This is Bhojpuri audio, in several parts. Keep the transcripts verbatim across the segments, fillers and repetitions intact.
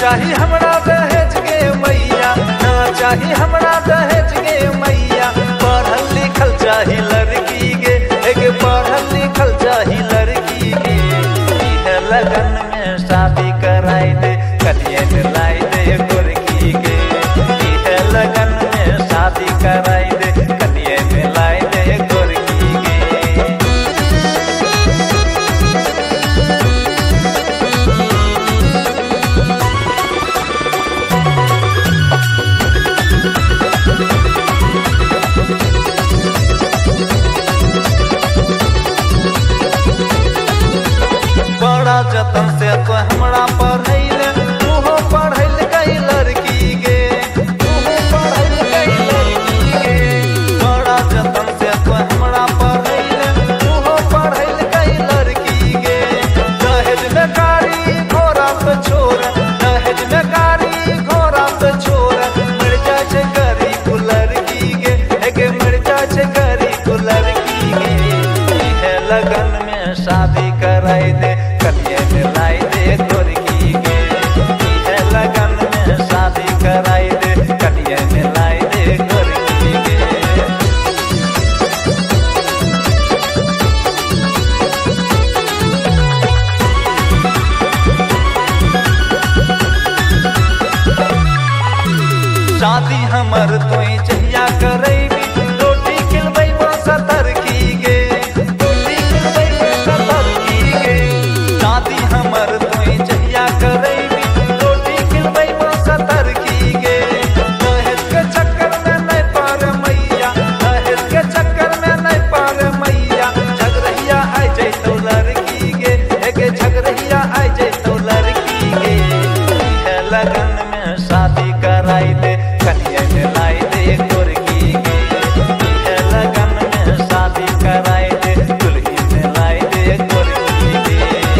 चाही हमरा दहेज के मैया, ना चाही हमरा दहेज के मैया। पढ़ल लिखल चाही लड़की गे, एक पढ़ल लिखल चाही लड़की गे। इहे लगन में शादी कराई दे, कलिए मिलाई दे गोरकी गे। इहे लगन में शादी कराई दे, कलिए मिलाई दे गोरकी गे। बड़ा जतन से तो हमरा पढ़ैले, तूहो पढ़ैल गई लड़की गे, तूहो पढ़ैल गई लड़की गे। बड़ा जतन से तो हमरा पढ़ैले, तूहो पढ़ैल गई लड़की गे। दहेज में गाड़ी घोड़ा पे छोड़, दहेज में गाड़ी घोड़ा पे छोड़। मर जाए छे गरीब लड़की गे, एके मर जाए छे गरीब लड़की गे। इहे लगन में शादी कराई दे, कलिए मिलाई दे गोरकी गे। इहे लगन में शादी कराई दे, कलिए मिलाई दे गोरकी गे। शादी हमर तोई जहिया करैबी, रोटी खिलबैबो सतर की गे, रोटी खिलबैबो सतर की गे। शादी हमर तोई जहिया करैबी, रोटी खिलबैबो सतर की गे। दहेज के चक्कर में नहीं पार मैया, दहेज के चक्कर में नहीं पार मैया। झगड़िया आई जैतो लड़की गे, एके झगड़िया आई जैतो लड़की गे। इहे लगन में शादी कराई दे, कलिए मिलाई दे गोरकी गे। इहे लगन में शादी कराई दे, दुल्ही मिलाई दे गोरकी गे।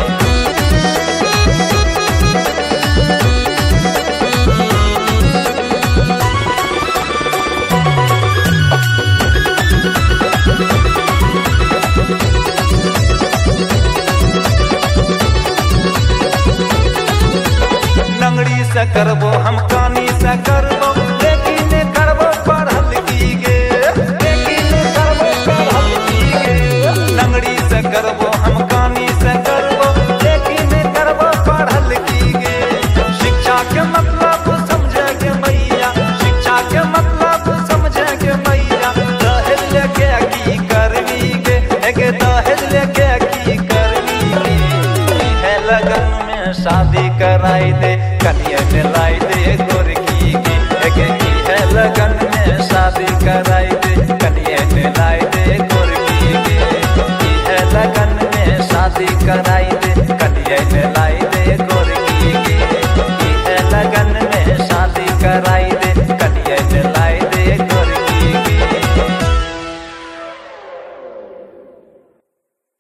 नंगड़ी से करबो हम कानी से करबो, लेकिन करबो पढ़ल की गे, लेकिन करबो पढ़ल की गे। नंगड़ी से करबो हम कानी से करबो, लेकिन करबो पढ़ल की गे। शिक्षा के मतलब समझे के मैया, शिक्षा के मतलब समझे के मैया। दहेज लेके की करवी गे, एके दहेज लेके की करवी गे। इहे लगन में शादी कराई दे, कलिए मिलाई दे।